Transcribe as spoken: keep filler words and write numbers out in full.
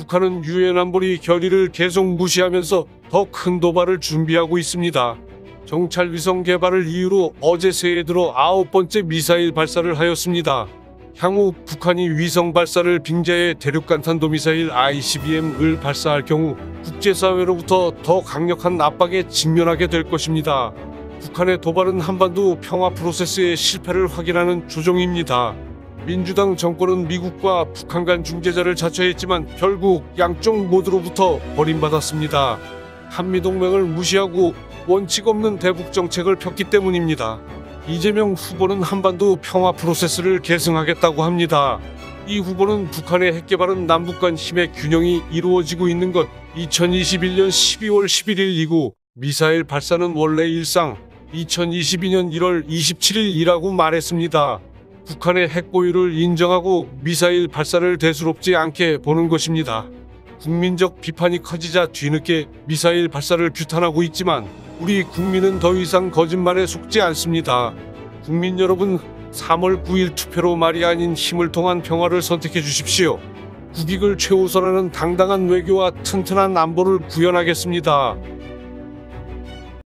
북한은 유엔 안보리 결의를 계속 무시하면서 더 큰 도발을 준비하고 있습니다. 정찰 위성 개발을 이유로 어제 새해 들어 아홉 번째 미사일 발사를 하였습니다. 향후 북한이 위성 발사를 빙자해 대륙간탄도미사일 아이씨비엠을 발사할 경우 국제사회로부터 더 강력한 압박에 직면하게 될 것입니다. 북한의 도발은 한반도 평화 프로세스의 실패를 확인하는 조종입니다. 민주당 정권은 미국과 북한 간 중재자를 자처했지만 결국 양쪽 모두로부터 버림받았습니다. 한미동맹을 무시하고 원칙 없는 대북 정책을 폈기 때문입니다. 이재명 후보는 한반도 평화 프로세스를 계승하겠다고 합니다. 이 후보는 북한의 핵개발은 남북 간 힘의 균형이 이루어지고 있는 것, 이천이십일년 십이월 십일일이고 미사일 발사는 원래 일상, 이천이십이년 일월 이십칠일이라고 말했습니다. 북한의 핵보유를 인정하고 미사일 발사를 대수롭지 않게 보는 것입니다. 국민적 비판이 커지자 뒤늦게 미사일 발사를 규탄하고 있지만 우리 국민은 더 이상 거짓말에 속지 않습니다. 국민 여러분, 삼월 구일 투표로 말이 아닌 힘을 통한 평화를 선택해 주십시오. 국익을 최우선하는 당당한 외교와 튼튼한 안보를 구현하겠습니다.